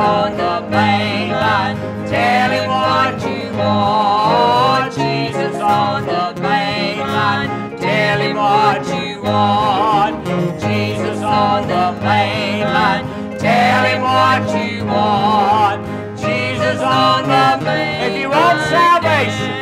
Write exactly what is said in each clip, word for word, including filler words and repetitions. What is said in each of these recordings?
on the main line. Tell him what you want. Jesus on the main line. Tell him what you want. Jesus on the main line. Tell him what you want. Jesus on the main line. If you want salvation,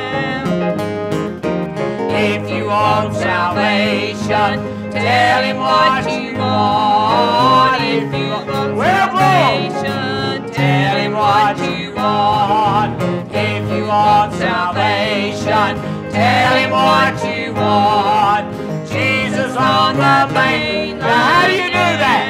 if you want salvation, tell him what you want. If you want salvation, tell him what you want. If you want salvation, tell him what you want. Jesus on the main line. Now how do you do that?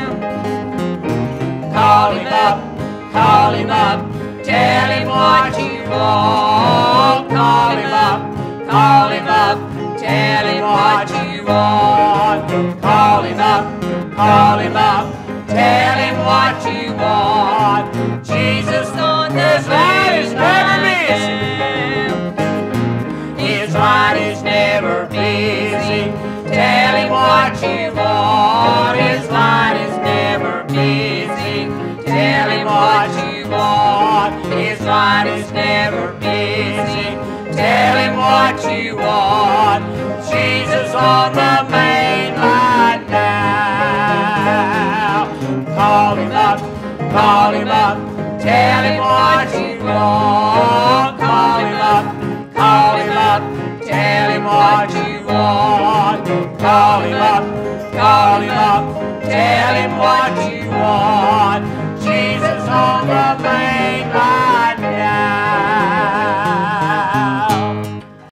Call him up, call him up, tell him what you want. Call him up, call him up, tell him what you want. Call him up, call him up, tell him what you want. Jesus on his line is never busy. His line is never busy. Tell him what you want. His line is never busy. Tell him what you want. His line is never busy. Tell him what you want. Jesus on the main line now. Call him up, call him up, tell him what you want. Call him up, call him up, tell him what you want. Call him up, call him up, tell him what you want. Jesus on the